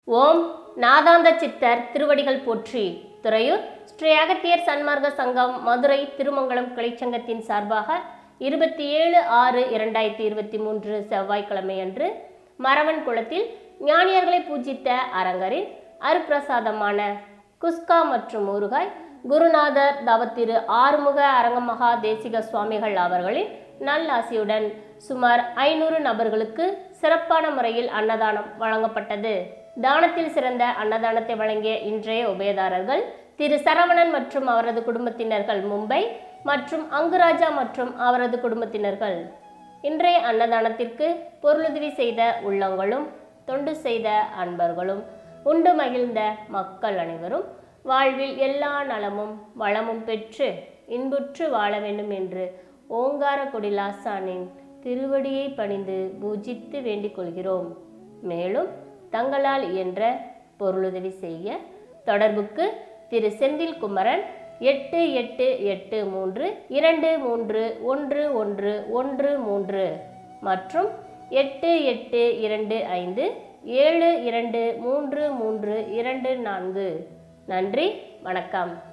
ஓம் நாதாந்த சித்தர் திருவடிகள் போற்றி. துறையூர் ஸ்ரீ அகத்தியர் சன்மார்க்க சங்கம் மதுரை திருமங்கலம் கிளைச்சங்கத்தின் சார்பாக 27/6/2023 செவ்வாய்க்கிழமை அன்று மரவன் குளத்தில் ஞானியர்களை பூஜித்த அரங்கரின் அருப்பிரசாதமான குஸ்கா மற்றும் ஊறுகாய் குருநாதர் தவத்திரு ஆறுமுக அரங்கமகா தேசிக சுவாமிகள் அவர்களின் நல்லாசியுடன் சுமார் 500 நபர்களுக்கு சிறப்பான முறையில் அன்னதானம் வழங்கப்பட்டது. தானத்தில் சிறந்த அன்னதானத்தை வழங்கிய இன்றைய உபயதாரர்கள் திரு சரவணன் மற்றும் அவரது குடும்பத்தினர்கள் மும்பை மற்றும் அங்குராஜா மற்றும் அவரது குடும்பத்தினர்கள். இன்றைய அன்னதானத்திற்கு பொருளுதவி செய்த உள்ளங்களும் தொண்டு செய்த அன்பர்களும் உண்டு மகிழ்ந்த மக்கள் அனைவரும் வாழ்வில் எல்லா நலமும் வளமும் பெற்று இன்புற்று வாழ வேண்டும் என்று ஓங்கார குடிலாசானின் திருவடியை பணிந்து பூஜித்து வேண்டிக் கொள்கிறோம். மேலும் தங்களால் இயன்ற பொருளுதவி செய்ய தொடர்புக்கு திரு செந்தில் குமரன் 8833231113 மற்றும் 8825723324. நன்றி, வணக்கம்.